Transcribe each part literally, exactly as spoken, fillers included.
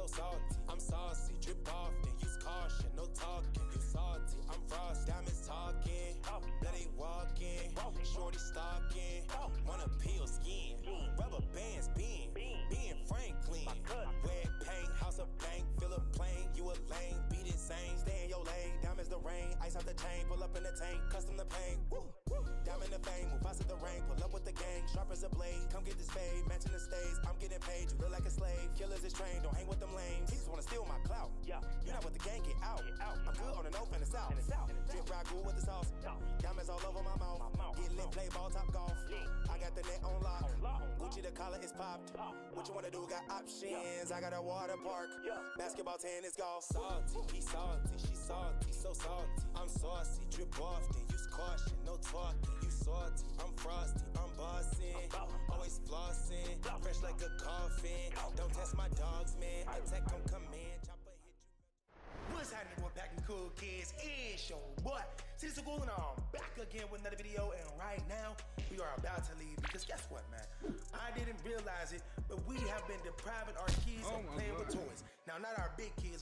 so salty. I'm saucy, drip off, then use caution, no talking. You salty, I'm frosty, diamonds talking, bloody walking, shorty stalking, wanna peel skin, rubber bands being, being Franklin, red paint, house of bank, fill a plane, you a lame, beat it same, stay in your lane, diamonds the rain, ice out the chain, pull up in the tank, custom the paint, woo, woo, diamond the fame, move fast at the rain, pull up with the gang, sharp as a blade, come get this fade, matching the stays, I'm getting paid, you look like a slave, killers is trained, don't hang with them lames, he just wanna steal my clout, yeah, you not with the gang, get out, I'm good on the north and the south, drip ragu with the sauce, diamonds all over my mouth, get lit, play ball, top golf, I got the net on lock, Gucci the collar is popped, what you wanna do, got options, I got a water park, basketball, tennis, golf, salty, he salty, she salty, so salty, I'm saucy, drip off, then use caution, no talking, you salty, I'm frosty, I'm bossing, always flossing, fresh like a coffin, don't test my dogs, man, attack on command, chopper hit you. What's happening, boy? Back in Cool Kids, it's your boy, Sister Cool, and I'm back again with another video, and right now, we are about to leave, because guess what, man? I didn't realize it, but we have been depriving our kids oh of playing God. with toys. Now, not our big kids.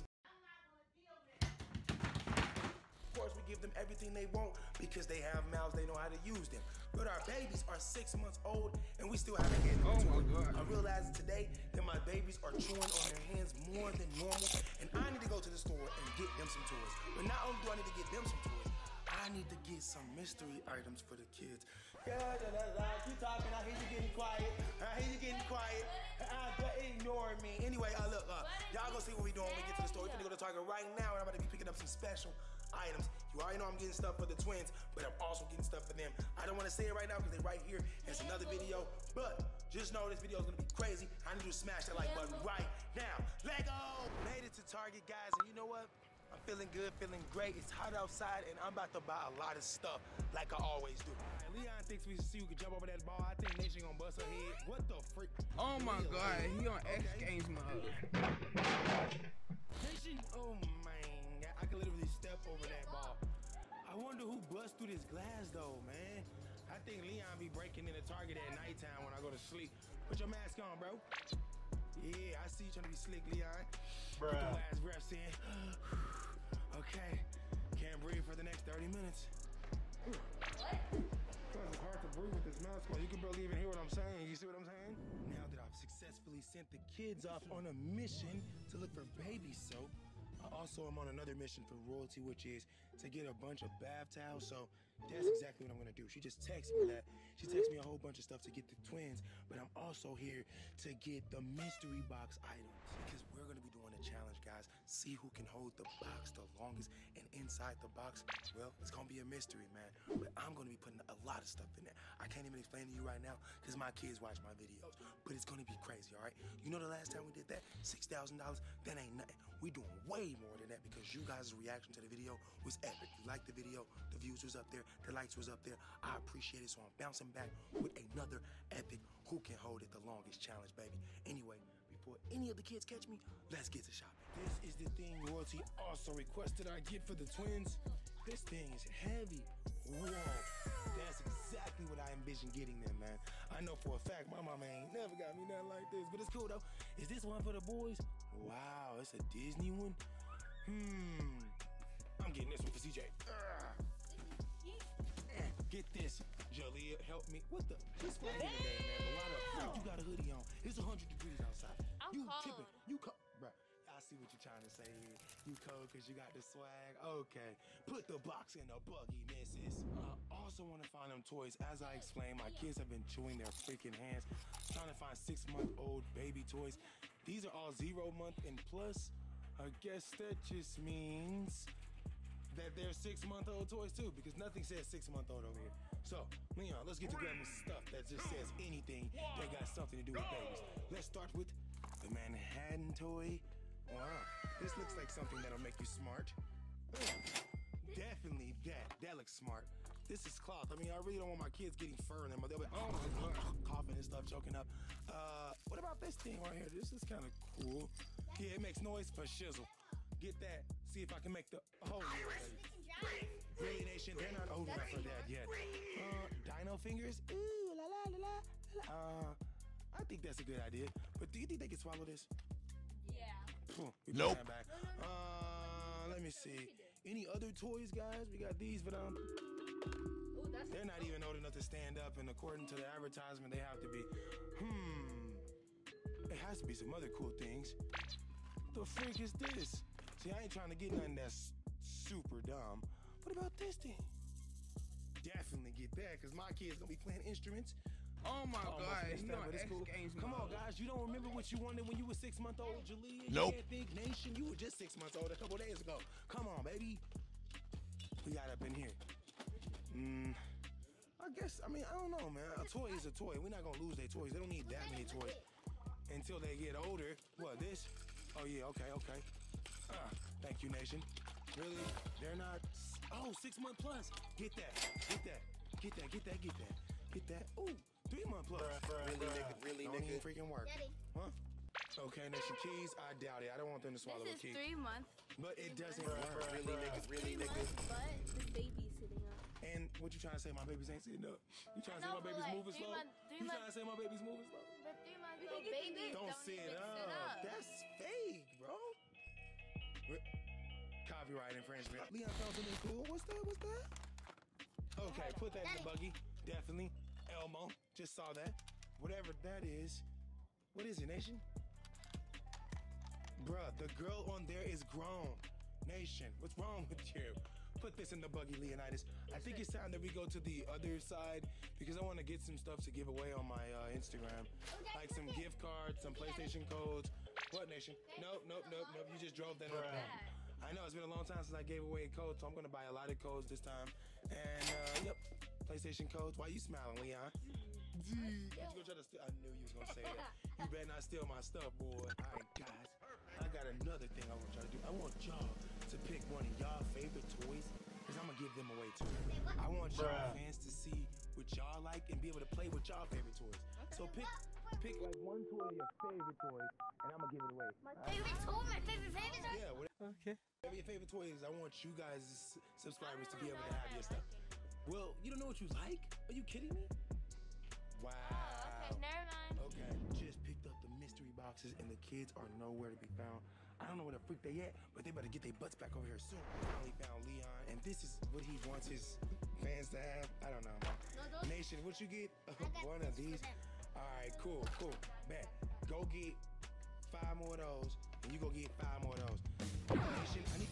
Of course, we give them everything they want because they have mouths, they know how to use them. But our babies are six months old and we still haven't handed them oh a toy. my God. I realized today that my babies are chewing on their hands more than normal, and I need to go to the store and get them some toys. But not only do I need to get them some toys, I need to get some mystery items for the kids. Yeah, da, da, da. Keep talking. I hear you getting quiet. I hear you getting quiet. Uh, ignore me. Anyway, uh, look, uh, y'all go see what we doing when we get to the store. We're gonna go to Target right now, and I'm about to be picking up some special items. You already know I'm getting stuff for the twins, but I'm also getting stuff for them. I don't want to say it right now because they're right here. It's another video, but just know this video is gonna be crazy. I need you to smash that like button right now. Let go. Made it to Target, guys, and you know what? I'm feeling good, feeling great. It's hot outside, and I'm about to buy a lot of stuff like I always do. Leon thinks we see who can jump over that ball. I think Nation gonna bust her head. What the freak? Oh my God, he on X Games mode. Nation, oh man, I can literally step over that ball. I wonder who busts through this glass though, man. I think Leon be breaking into Target at nighttime when I go to sleep. Put your mask on, bro. Yeah, I see you trying to be slick, Leon. Bruh. Put the last breaths in. Okay, can't breathe for the next thirty minutes. What? Because it's hard to breathe with this mask on. You can barely even hear what I'm saying. You see what I'm saying? Now that I've successfully sent the kids off on a mission to look for baby soap, I also am on another mission for Royalty, which is to get a bunch of bath towels. So that's exactly what I'm gonna do. She just texted me that. She texted me a whole bunch of stuff to get the twins, but I'm also here to get the mystery box items because we're gonna be doing a challenge, guys. See who can hold the box the longest, and inside the box, well, it's gonna be a mystery, man. But I'm gonna be putting a lot of stuff in there. I can't even explain to you right now because my kids watch my videos, but it's gonna be crazy, all right? You know the last time we did that, six thousand dollars, that ain't nothing. We doing way more than that because you guys' reaction to the video was epic. You liked the video, the views was up there, the likes was up there. I appreciate it, so I'm bouncing back with another epic Who Can Hold It the Longest challenge, baby. Anyway, before any of the kids catch me, let's get to shopping. This is the thing Royalty also requested I get for the twins. This thing is heavy. Whoa, that's exactly what I envision getting them, man. I know for a fact my mama ain't never got me nothing like this, but it's cool though. Is this one for the boys? Wow, it's a Disney one. Hmm, I'm getting this one for C J. Ugh. Get this, Jalea, help me. What the? It's Friday today, man. But why the freak you got a hoodie on? It's one hundred degrees outside. I'm you cold. tipping. You cold, bruh. I see what you're trying to say here. You cold because you got the swag. Okay, put the box in the buggy, missus. I also want to find them toys. As I explained, my kids have been chewing their freaking hands, trying to find six-month-old baby toys. These are all zero month and plus. I guess that just means that they're six-month-old toys too, because nothing says six-month-old over here. So, Leon, let's get to grabbing stuff that just says anything that got something to do with babies. Let's start with the Manhattan toy. Wow, this looks like something that'll make you smart. Oh, definitely that. That looks smart. This is cloth. I mean, I really don't want my kids getting fur in them. They'll be, oh my God, coughing and stuff, choking up. Uh, what about this thing right here? This is kind of cool. Yeah, it makes noise for shizzle. Get that. See if I can make the whole Really, Nation, they're not old enough for that yet. Uh, dino fingers. Ooh, la la la la la. Uh, I think that's a good idea. But do you think they can swallow this? Yeah. Nope. Uh, let me see. Any other toys, guys? We got these, but um, they're not even old enough to stand up, and according to the advertisement, they have to be. Hmm. It has to be some other cool things. The freak is this? See, I ain't trying to get nothing that's super dumb. What about this thing? Definitely get that, because my kid's gonna be playing instruments. Oh my Almost God, missed he that, on but it's X cool. Games Come on, mode. guys. You don't remember what you wanted when you were six months old, Jalea? Nope. You can't think Nation. You were just six months old a couple days ago. Come on, baby. We got up in here. Hmm. I guess, I mean, I don't know, man. A toy is a toy. We're not gonna lose their toys. They don't need that many toys until they get older. What, this? Oh, yeah, okay, okay. Uh, thank you, Nation. Really? They're not... Oh, six month plus. Get that. Get that. Get that. Get that. Get that. Get that. Ooh, three month plus. Really, nigga? Really, Don't nigga? even freaking work. Daddy. Huh? Okay, Nation Keys. I doubt it. I don't want them to swallow This a key. is three months. But it doesn't work. Really, nigga? Really, Three nigga? months, but the baby's sitting up. And what you trying to say? My babies ain't sitting up. You trying to say No, my but baby's like moving three slow? months- three You trying months- to say my baby's moving slow? But three months old babies Don't, don't sit even up. sit up. That's fake, bro. Re- Copyright infringement. Leon found something cool. What's that? What's that? Okay, put that in the buggy. Definitely. Elmo. Just saw that. Whatever that is. What is it, Nation? Bruh, the girl on there is grown. Nation, what's wrong with you? Put this in the buggy, Leonidas. I think it's time that we go to the other side because I want to get some stuff to give away on my uh, Instagram. Like some gift cards, some PlayStation codes. What, Nation? Nope, nope, nope, nope. You just drove that up. I know, it's been a long time since I gave away a code, so I'm going to buy a lot of codes this time. And, uh, yep, PlayStation codes. Why you smiling, Leon? You gonna try to steal? I knew you was gonna say that. You better not steal my stuff, boy. All right, guys. I got another thing I want y'all to do. I want y'all to pick one of y'all favorite toys, because I'm gonna give them away too. I want y'all fans to see what y'all like and be able to play with y'all favorite toys. So pick pick like one toy of your favorite toys, and I'm gonna give it away. My favorite toy, my favorite favorite toy. Yeah, whatever. Okay. Whatever your favorite toy is, I want you guys, s- subscribers, to be able to have your stuff. Well, you don't know what you like? Are you kidding me? Wow. Oh, okay, never mind. Okay, just picked up the mystery boxes and the kids are nowhere to be found. I don't know where the freak they at, but they better get their butts back over here soon. Finally found Leon, and this is what he wants his fans to have. I don't know. Nation, what you get? One of these. All right, cool, cool. Bet. Go get five more of those, and you go get five more of those. Nation, I need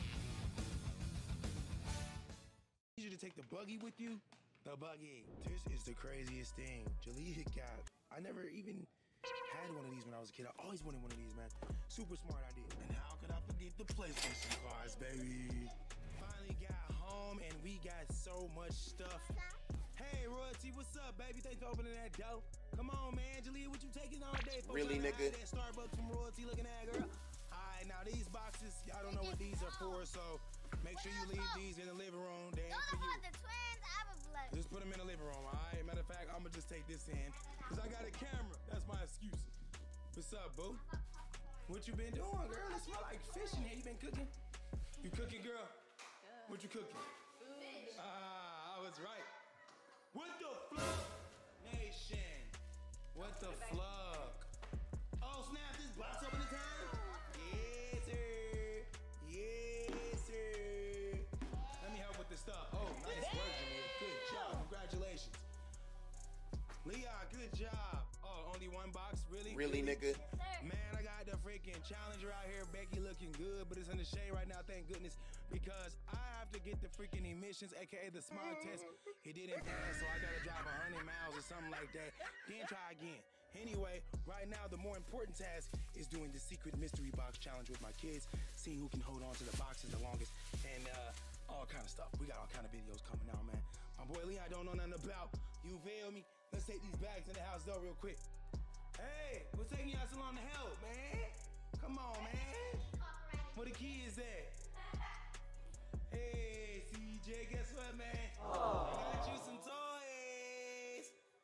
need you to take the buggy with you. The buggy. This is the craziest thing. Jalea got. I never even had one of these when I was a kid. I always wanted one of these, man. Super smart idea. And how could I forget the PlayStation cards, baby? Finally got home and we got so much stuff. Hey, Royalty, what's up, baby? Thanks for opening that door. Come on, man. Jalea, what you taking all day for? Really, Trying to nigga? hide that Starbucks from Royalty looking at, girl. All right, now these boxes, y'all don't know what these are for, so make sure you leave these in the living room. They ain't for Those you. are the twins. I have a blood. Just put them in the living room, all right? Matter of fact, I'm gonna just take this in, because I got a camera. That's my excuse. What's up, boo? What you been doing, girl? It smell like fish in here. You been cooking? You cooking, girl? What you cooking? Ah, I was right. What the fuck? Nation. What the fuck? Oh, snap, this box open the time? Yes, sir. Yes, sir. Let me help with the stuff. Oh, nice work, Jamil. Good job. Congratulations. Leon, good job. Oh, only one box? Really? Really, nigga? Man, I got the freaking Challenger out here. Becky looking good, but it's in the shade right now, thank goodness, because I have to get the freaking emissions, aka the smog test. It didn't pass, so I gotta drive one hundred miles or something like that. Then try again. Anyway, right now, the more important task is doing the secret mystery box challenge with my kids, seeing who can hold on to the boxes the longest, and uh, all kind of stuff. We got all kind of videos coming out, man. My boy Leon don't know nothing about. You feel me? Let's take these bags in the house though real quick. Hey, what's taking y'all so long to help, man? Come on, man. Where the kids at? Hey, C J, guess what, man? I got you some toys.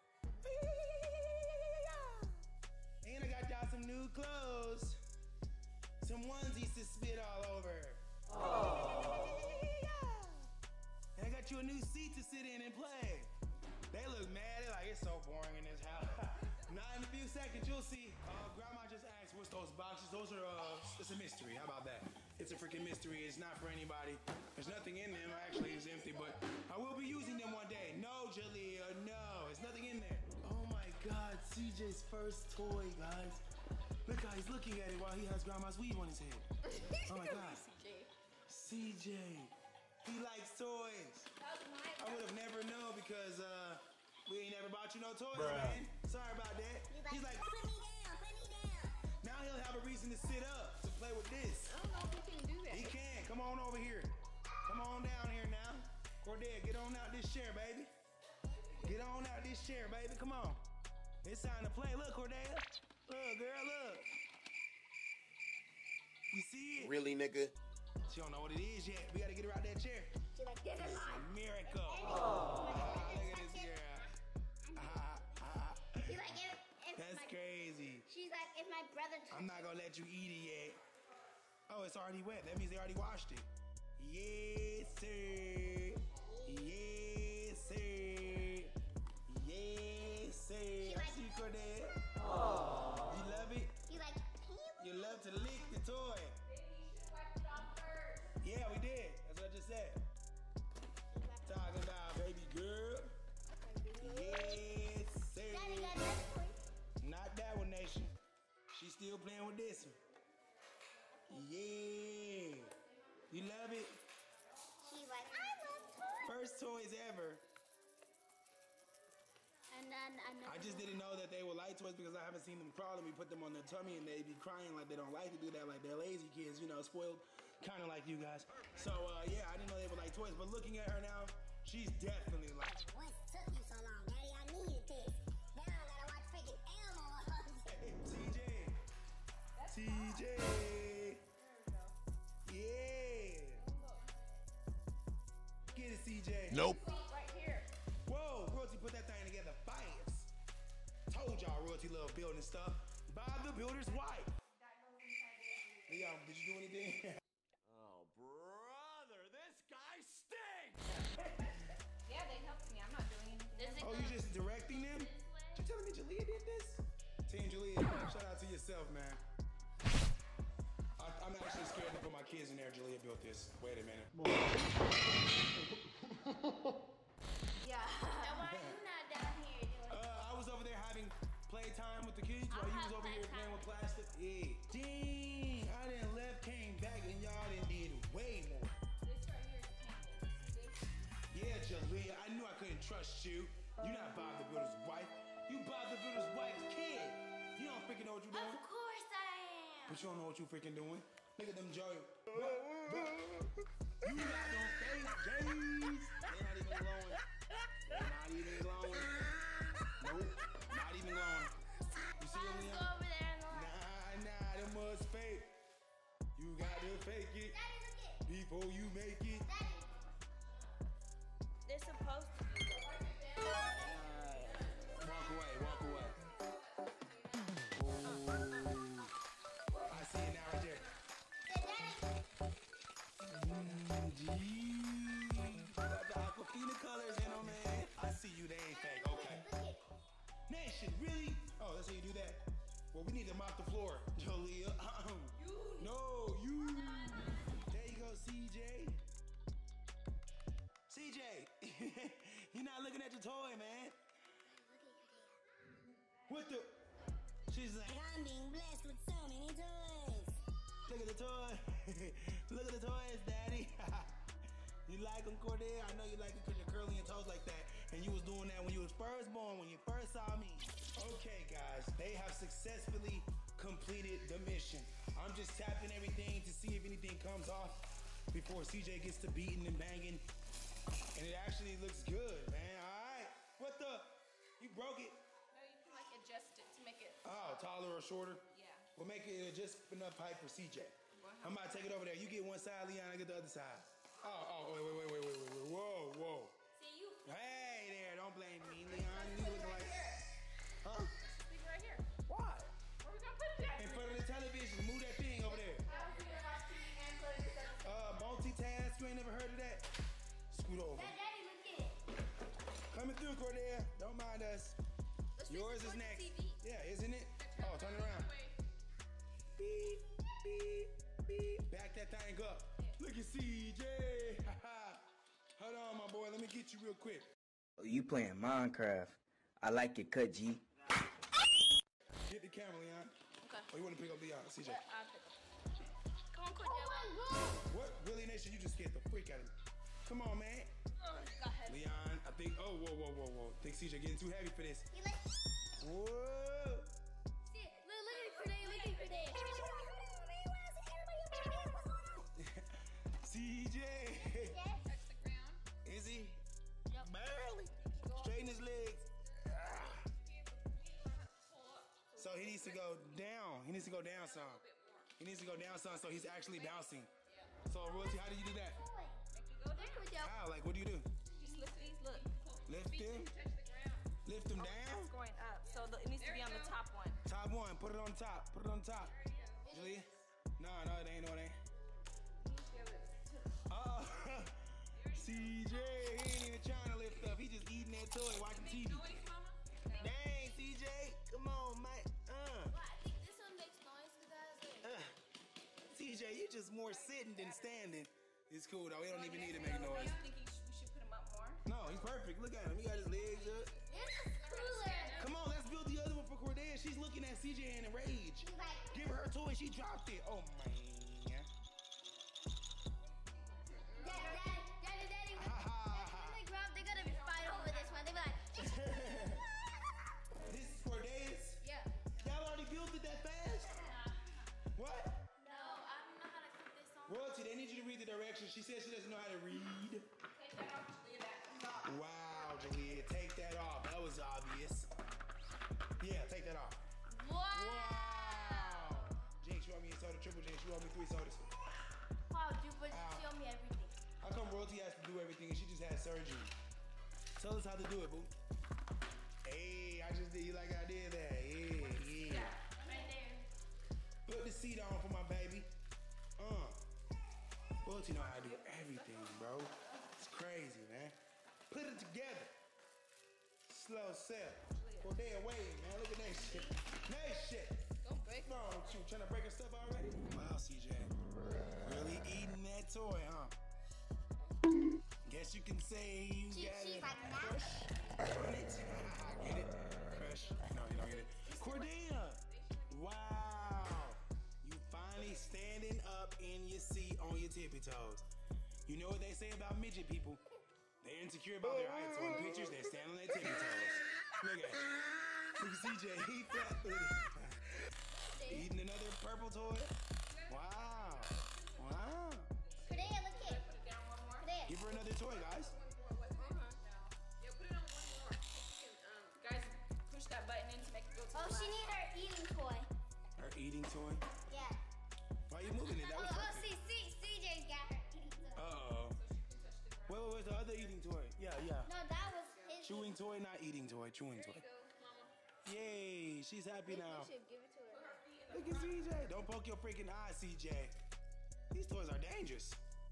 And I got y'all some new clothes. Some onesies to spit all over. And I got you a new seat to sit in and play. They look mad. They're like, it's so boring in this house. Now in a few seconds, you'll see. Uh, Grandma just asked what's those boxes those are, uh, it's a mystery. How about that? It's a freaking mystery. It's not for anybody. There's nothing in them. Actually, it's empty, but I will be using them one day. No, Jalea, no. There's nothing in there. Oh my God, C J's first toy, guys. Look how he's looking at it while he has grandma's weave on his head. Oh my God. C J. He likes toys. I would have never known because uh, we ain't never bought you no toys, Bruh. man. Sorry about that. He's like, put me down, put me down. now he'll have a reason to sit up to play with this. I don't know if he can do that. He can. Come on over here. Come on down here now. Cordell, get on out this chair, baby. Get on out this chair, baby. Come on. It's time to play. Look, Cordell. Look, girl, look. You see it? Really, nigga? She don't know what it is yet. We gotta get her out that chair. She's like, this is It's mine. a miracle. Oh. Ah, look at this girl. Ah, ah. She's like, if, if That's my, crazy. she's like, if my brother touched I'm not gonna let you eat it yet. Oh, it's already wet. That means they already washed it. Yes, sir. Yes, sir. Yes, sir. I like- see you, Cordell. You love it? He's like, can you? You love to lick the toy. Yeah, we did. That's what I just said. Talking about baby girl. Yes, sir. Daddy got this toy. Not that one, Nation. She's still playing with this one. Yeah. You love it? She's like, I love toys. First toys ever. And then another I just didn't know that they were light toys because I haven't seen them crawl and we put them on their tummy and they be crying like they don't like to do that, like they're lazy kids, you know, spoiled, kind of like you guys. So, uh, yeah, I didn't know they were like toys, but looking at her now, she's definitely like. What took you so long, Daddy? I needed this. Now I gotta watch freaking Elmo all day. C J. C J. Yeah. Get it, C J. Nope. Right here. Whoa, Royalty put that thing together fast. Told y'all Royalty love building stuff. Bob the Builder's wife. Leon, did you do anything? Oh, brother, this guy stinks! Yeah, they helped me. I'm not doing anything. Oh, you just directing them? You telling me Jalea did this? Team Jalea, shout out to yourself, man. I, I'm actually scared to put my kids in there. Jalea built this. Wait a minute. Yeah. Now why are you not down here doing Uh, I was over there having playtime with the kids while you was over here playing with plastic. Yeah. Dang, I done left, came back, and y'all done did way more. This right here is tangled. This Yeah, Jalea, I knew I couldn't trust you. You're not Bob the Builder's wife. You Bob the Builder's wife's kid. You don't freaking know what you're doing. Of course I am. But you don't know what you freaking doing. Look at them Joey. You got them fake J's. They're not even glowing. They're not even glowing. Nope, not even glowing. You see them, Let's Leon? go over there and look. Nah, nah, them must fake. You got to fake it Daddy, look it. before you make it. Daddy. They're supposed to be. Walk away, walk away. I see it now right there. Mm, gee. Got the Aquafina colors in them, man. I see you, they ain't fake. Okay. Nation, really? Oh, that's how you do that? Well, we need to mop the floor. Jalea. No, you. There you go, C J. C J, you're not looking at your toy, man. What the? She's like, I'm being blessed with so many toys. look at the toy. Look at the toys, Daddy. You like them, Cordell? I know you like it because you're curling your toes like that. And you was doing that when you was first born, when you first saw me. Okay, guys, they have successfully completed the mission. I'm just tapping everything to see if anything comes off before C J gets to beating and banging. And it actually looks good, man. All right. What the? You broke it. No, you can like adjust it to make it. Oh, taller or shorter? Yeah. We'll make it just enough height for C J. I'm about to take it over there. You get one side, Leon, I get the other side. Oh, oh, wait, wait, wait, wait, wait, wait, whoa, whoa. See you. Hey there, don't blame me, Leon. You look like, huh? Leave it right here. Why? Where we gonna put it at? In front of the television, move that thing over there. Uh, multitask, you ain't never heard of that? Scoot over. Daddy, look at it. Coming through, Cordell. Don't mind us. Let's Yours face is it towards next. the T V. Yeah, isn't it? Oh, turn it around. Wait. Beep. boy. Let me get you real quick. Oh, you playing Minecraft. I like your cut, G. Get the camera, Leon. Okay. Oh, you want to pick up Leon? C J. Yeah, I'll pick up. Come on, Cordell. What? Willie Nation, you just scared the freak out of me. Come on, man. Oh, go ahead. Leon, I think, oh, whoa, whoa, whoa, whoa. I think C J getting too heavy for this. You like? Whoa. See, look, look at Cordell, look at Cordell. C J. Touch the ground. Is he? Yep. Barely. Straighten his legs. So he needs to go down. He needs to go down some. He needs to go down some so he's actually bouncing. So, Royalty, how do you do that? Make you go down. How? Like, what do you do? Just lift these, look. Lift him? Touch the ground. Lift him Oh, down? it's going up. So the, it needs to be on the top one. Top one. Put it on top. Put it on top. Julia? No, no, it ain't. No, it ain't. Oh, C J, he ain't even trying to lift up. He just eating that toy, watching T V. Dang, C J, come on, mate. Uh, Well, I think this one makes noise because I was uh. like, C J, you just more sitting than standing. It's cool though. We don't even need to Do make you noise. think he sh- we should put him up more? No, he's perfect. Look at him. He got his legs up. this is cooler. Come on, let's build the other one for Cordell. She's looking at C J in a rage. He's like, Give her her toy. She dropped it. Oh man. Daddy, Daddy, Daddy, Daddy. Ha ha ha. When they grow up, they're gonna be fighting over this one. They be like, This is Cordell's. yeah. Y'all already built it that fast? What? No, I don't know how to put this on. Royalty, they need you to read the directions. She says she doesn't know how to read. Take that off, Julia. That comes off. Wow, Juliet, take that off. That was obvious. Yeah, take that off. Wow. Wow. Jinx, you want me a soda? Triple Jinx, you want me three sodas? Wow, dude, but Ow. show me everything. How come Royalty has to do everything and she just had surgery? Tell us how to do it, boo. Hey, I just did you like I did that. Yeah, yeah. Right there. Put the seat on for my baby. Uh. Royalty know how to do everything, bro. It's crazy, man. Put it together. Slow sell. Cordell, wait, man. Look at that shit. That shit. Don't break. No, you trying to break her stuff already? Wow, C J. Really eating that toy, huh? Guess you can say you She- got she's it. like that. Crush on it. Get it? Crush. No, you don't get it. Cordelia. Wow. You finally standing up in your seat on your tippy toes. You know what they say about midget people? They're insecure about their height, so in pictures, they stand on their tippy toes. Look at it. Look at C J. He flat-footed. Eating another purple toy? Wow. Wow. Cordell, look here. Put it down one more. Cordell. Give her another toy, guys. Yeah, put it on one more. You can, um, guys, push that button in to make it go to Oh, the she left. need her eating toy. Her eating toy. Yeah. Why are you moving it? That Oh, was oh, perfect. see, see, C J's got her eating toy. Uh-oh. Wait, wait, where's the other eating toy? Yeah, yeah. No, that was his. Chewing toy, not eating toy. Chewing toy. Yay, she's happy now. should give it to her. Look at C J. Don't poke your freaking eye, C J. These toys are dangerous.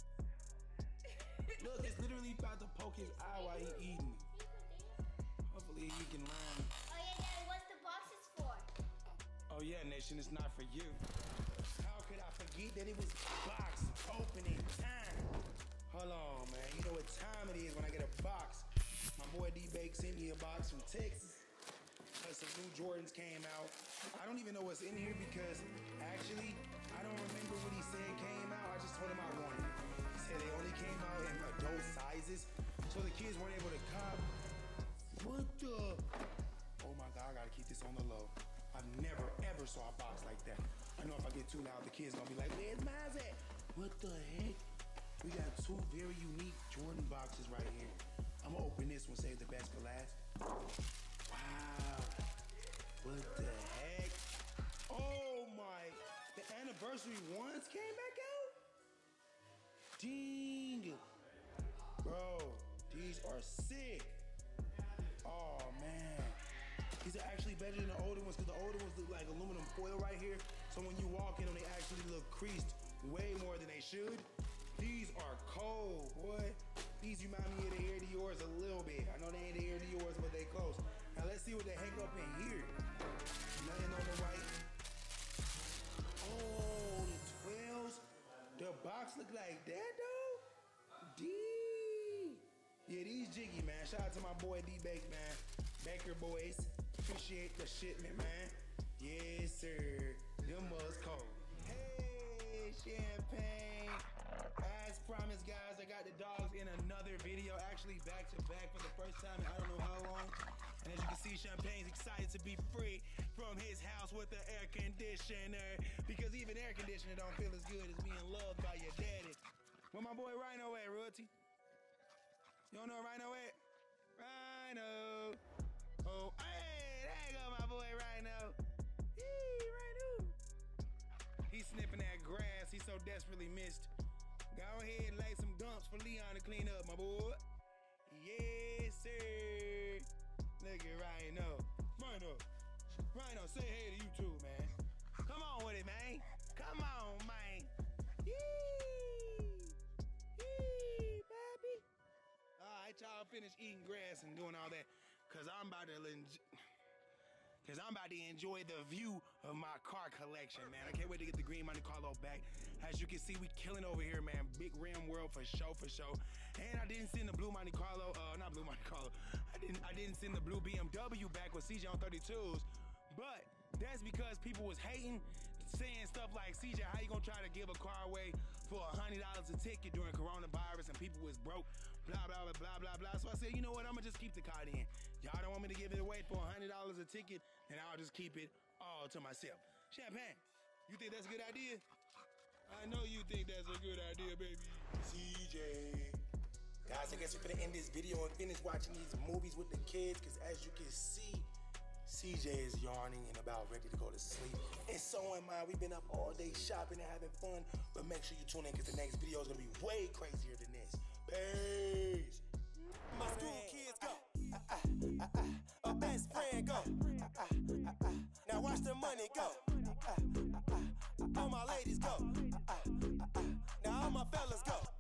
Look, it's literally about to poke his eye while he eating. Hopefully he can learn. Oh yeah, Daddy, what's the boxes for? Oh yeah, Nation, it's not for you. How could I forget that it was box opening time? Hold on, man. You know what time it is when I get a box. My boy D-Bake sent me a box from Texas. Plus some new Jordans came out. I don't even know what's in here because actually, I don't remember what he said came out. I just told him I wanted it. He said they only came out in adult sizes, so the kids weren't able to cop. What the? Oh my God, I gotta keep this on the low. I've never ever saw a box like that. I know if I get too loud, the kids gonna be like, where's mine at? What the heck? We got two very unique Jordan boxes right here. I'm gonna open this one, save the best for last. Wow. What the heck? Oh my. The anniversary ones came back out? Dang. Bro, these are sick. Oh man. These are actually better than the older ones because the older ones look like aluminum foil right here. So when you walk in them, they actually look creased way more than they should. These are cold, boy. These remind me of the Air Dior's a little bit. I know they ain't the Air Dior's, but they close. Now let's see what they hang up in here. Nothing on the right. Oh, the twelves. The box look like that though? D. Yeah, Jiggy, man. Shout out to my boy D-Bake, man. Baker boys. Appreciate the shipment, man. Yes, sir. Them was cold. Hey, champagne. As promised, guys, I got the dogs in another video. Actually, back to back for the first time in I don't know how long. And as you can see, Champagne's excited to be free from his house with the air conditioner. Because even air conditioner don't feel as good as being loved by your daddy. Where my boy Rhino at, Royalty? You don't know Rhino at? Rhino. Oh, hey, there you go, my boy Rhino. Hey, Rhino. He's sniffing that grass he so desperately missed. Go ahead and lay some dumps for Leon to clean up, my boy. Yes, sir. Look at Rhino. Rhino. Rhino, say hey to you too, man. Come on with it, man. Come on, man. Yee. Yee, baby. All right, y'all finish eating grass and doing all that. Cause I'm about to Cause I'm about to enjoy the view of my car collection, man. I can't wait to get the green Monte Carlo back. As you can see, we killing over here, man. Big rim world for show, for show. And I didn't send the blue Monte Carlo, uh, not blue Monte Carlo. I didn't, I didn't send the blue B M W back with C J on thirty-twos. But that's because people was hating, saying stuff like, C J, how you gonna try to give a car away for a hundred dollars a ticket during coronavirus and people was broke, blah, blah, blah, blah, blah, blah. So I said, you know what, I'm gonna just keep the car in. Y'all don't want me to give it away for a hundred dollars a ticket, then I'll just keep it all to myself. Champagne, you think that's a good idea? I know you think that's a good idea, baby. C J. Guys, I guess we're gonna end this video and finish watching these movies with the kids, because as you can see, C J is yarning and about ready to go to sleep. And so am I. We've been up all day shopping and having fun. But make sure you tune in, because the next video is gonna be way crazier than this. Peace. My school kids go. Uh, uh, uh, uh. My best friend go. Uh, uh, uh, uh. Now watch the money go. Uh, uh, uh, uh. All my ladies go. Uh, uh, uh, uh. Now all my fellas go.